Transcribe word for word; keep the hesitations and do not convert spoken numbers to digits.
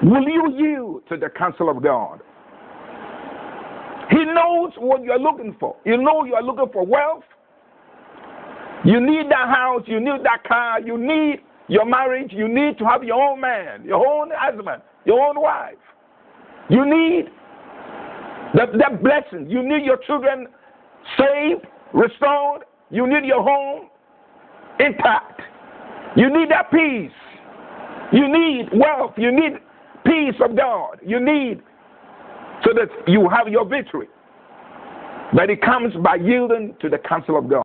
Will you yield to the counsel of God? He knows what you are looking for. You know you are looking for wealth. You need that house. You need that car. You need your marriage. You need to have your own man, your own husband, your own wife. You need that, that blessing. You need your children saved, restored. You need your home intact. You need that peace. You need wealth. You need peace of God. You need so that you have your victory. But it comes by yielding to the counsel of God.